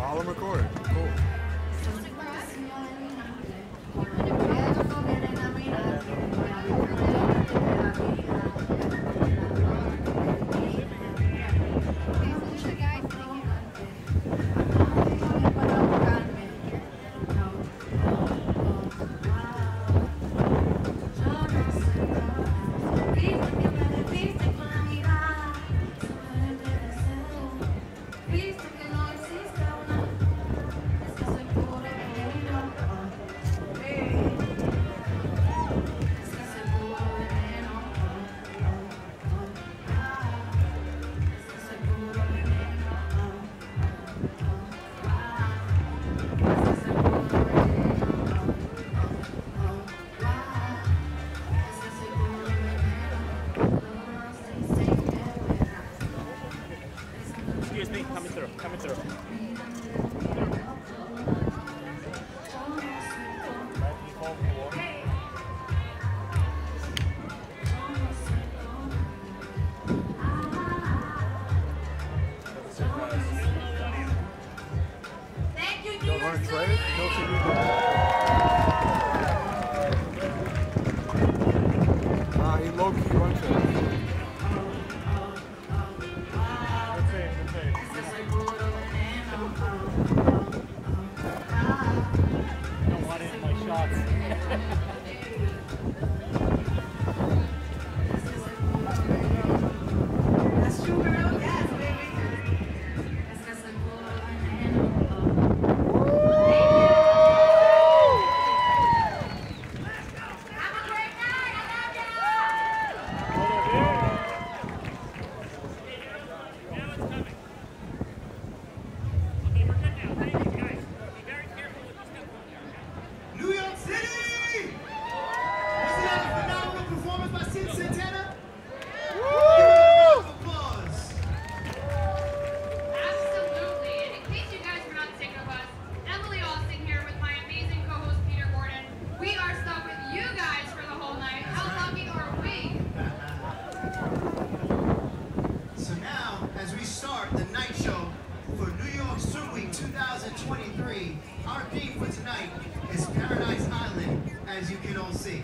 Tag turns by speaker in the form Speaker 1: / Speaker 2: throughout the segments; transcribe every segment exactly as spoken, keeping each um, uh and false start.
Speaker 1: All I'm recording. Cool.
Speaker 2: Excuse me, coming through, coming through.
Speaker 3: Thank you, New
Speaker 1: Don't
Speaker 3: York
Speaker 1: learn
Speaker 3: City.
Speaker 1: trade? Don't see you. Nah, he low-key runs it.
Speaker 2: Don't want it in my shots.
Speaker 3: That's true, girl. Yes, baby. Have a great night. I love you.
Speaker 4: New York City! Was it not a phenomenal performance by Sid Santana? Give it a round of applause.
Speaker 5: Absolutely. And in case you guys were not sick of us, Emily Austin here with my amazing co-host Peter Gordon. We are stuck with you guys for the whole night. How lucky are we?
Speaker 4: So now, as we start the night show for New York Swim Week two thousand twenty-three, our theme for tonight is Paradise Island, as you can all see.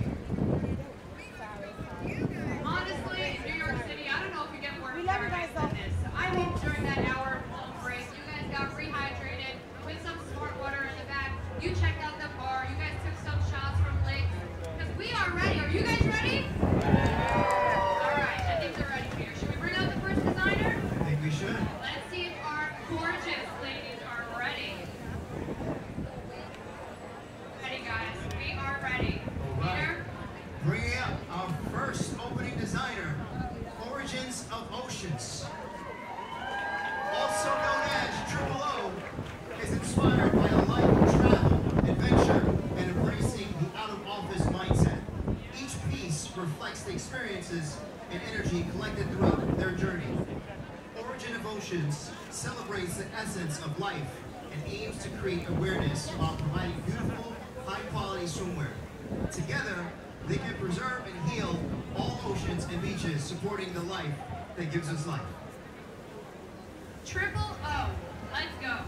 Speaker 5: Honestly, in New York City, I don't know if you get more paradise than this. I hope during that hour long break, you guys got rehydrated with some smart water in the back. You checked out the bar. You guys took some shots from lakes. Because we are ready. Are you guys ready? All right. I think they're ready here. Should we bring out the first designer?
Speaker 4: I think we should.
Speaker 5: Let's see if our gorgeous ladies are ready. Ready, guys. We are ready.
Speaker 4: All right.
Speaker 5: Peter?
Speaker 4: Bringing up our first opening designer, Origins of Oceans. Also known as Triple O, is inspired by a life of travel, adventure, and embracing the out-of-office mindset. Each piece reflects the experiences and energy collected throughout their journey. Origin of Oceans celebrates the essence of life and aims to create awareness while providing beautiful, high-quality swimwear. Together, they can preserve and heal all oceans and beaches, supporting the life that gives us life.
Speaker 5: Triple O. Let's go.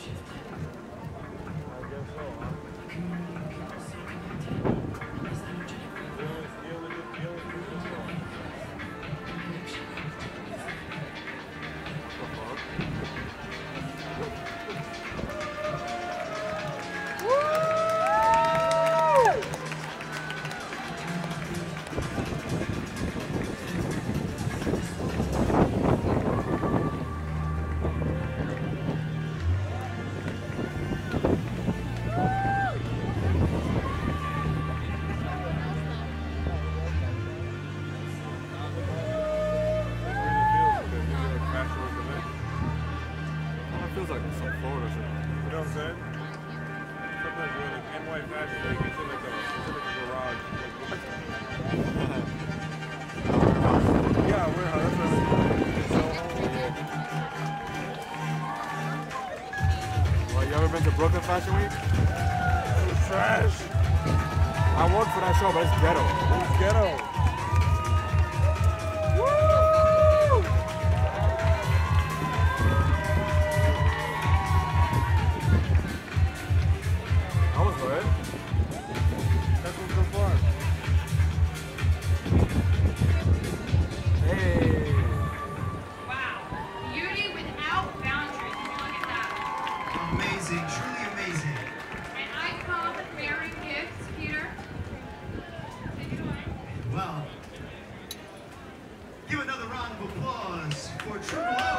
Speaker 1: Feels like some Florida shit.
Speaker 6: You know what I'm saying? Sometimes you're like N Y fashion week, it's in like a, it's in like a garage. Like, yeah, warehouse. That's what it's so
Speaker 1: Well, you ever been to Brooklyn Fashion Week?
Speaker 6: It was trash.
Speaker 1: I worked for that show, but it's ghetto.
Speaker 6: It was ghetto.
Speaker 4: Give another round of applause for True Love.